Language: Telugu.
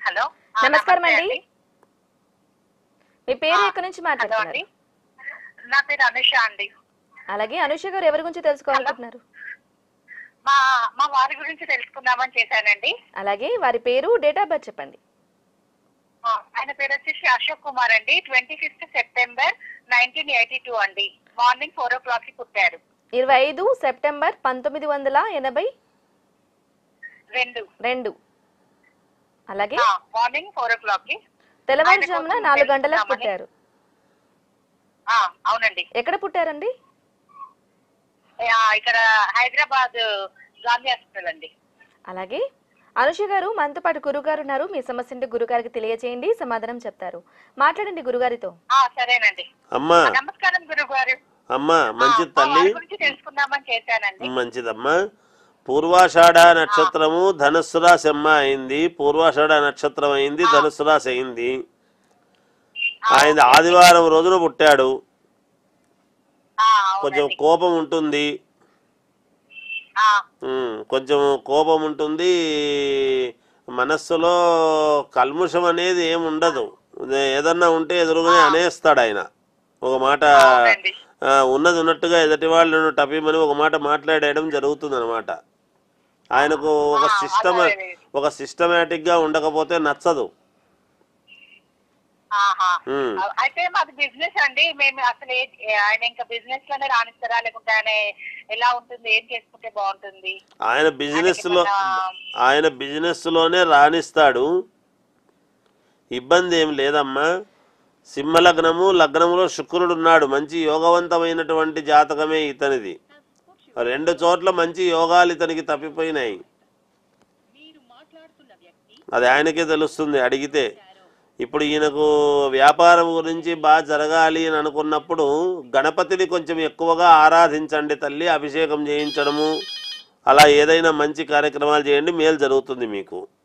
హలో నమస్కారం అండి. అండి. మీ పేరు ఎక్కడి నుంచి హలో అండి, మాట్లాడుతున్నారు? నా పేరు అనుష అండి. అలాగే అనుష గారు ఎవరి గురించి తెలుసుకోవాలనుకుంటున్నారు? మా మా వారి గురించి తెలుసుకుందామని చేశానండి. అలాగే వారి పేరు, డేట్ ఆఫ్ బర్త్ చెప్పండి. ఆయన పేరు వచ్చేసి అశోక్ కుమార్ అండి. 25 సెప్టెంబర్ 1982 అండి. మార్నింగ్ 4 o'clock కి పుట్టారు. 25 సెప్టెంబర్ 1982. అలాగే మార్నింగ్ 4 o'clock కి తెల్లవారుజామున 4 గంటలకు పుట్టారు. అవునండి. ఎక్కడ పుట్టారండి? ఇక్కడ హైదరాబాద్ గాంధీ హాస్పిటల్ అండి. అలాగే అనుష గారు మనతో పాటు గురుగారు ఉన్నారు. మీ సమస్యని గురుగారికి తెలియజేయండి, సమాధానం చెప్తారు. మాట్లాడండి గురుగారితో. సరేనండి. అమ్మా నమస్కారం గురుగారు. అమ్మా మంచిది తల్లి, గురించి తెలుసుకుందామని చేశానండి. మంచిదమ్మా. పూర్వాషాఢ నక్షత్రము ధనుస్సు రాశి అమ్మ అయింది. పూర్వాషాఢ నక్షత్రం అయింది, ధనుస్సు రాశి అయింది. ఆయన ఆదివారం రోజున పుట్టాడు. కొంచెం కోపం ఉంటుంది, కొంచెం కోపం ఉంటుంది. మనస్సులో కల్ముషం అనేది ఏమి ఉండదు. ఏదన్నా ఉంటే ఎదురుగానే అనేస్తాడు ఆయన. ఒక మాట ఉన్నది ఉన్నట్టుగా ఎదుటి వాళ్ళను టపీమని ఒక మాట మాట్లాడేయడం జరుగుతుంది అనమాట. ఆయనకు ఒక సిస్టమేటిక్ గా ఉండకపోతే నచ్చదు. అయితే మాది బిజినెస్ అండి. మేము అసలు ఆయన ఇంకా బిజినెస్ లోనే రాణిస్తారా, లేకుంటే ఆయన ఎలా ఉంటుంది, ఏం చేసుకుంటే బాగుంటుంది? ఆయన బిజినెస్ లోనే రాణిస్తాడు, ఇబ్బంది ఏం లేదమ్మా. సింహలగ్నము, లగ్నములో శుక్రుడు ఉన్నాడు. మంచి యోగవంతమైనటువంటి జాతకమే ఇతనిది. 2 చోట్ల మంచి యోగాలు ఇతనికి తప్పిపోయినాయి. అది ఆయనకే తెలుస్తుంది అడిగితే. ఇప్పుడు ఈయనకు వ్యాపారం గురించి బాగా జరగాలి అని అనుకున్నప్పుడు గణపతిని కొంచెం ఎక్కువగా ఆరాధించండి తల్లి. అభిషేకం చేయించడము, అలా ఏదైనా మంచి కార్యక్రమాలు చేయండి, మేలు జరుగుతుంది మీకు.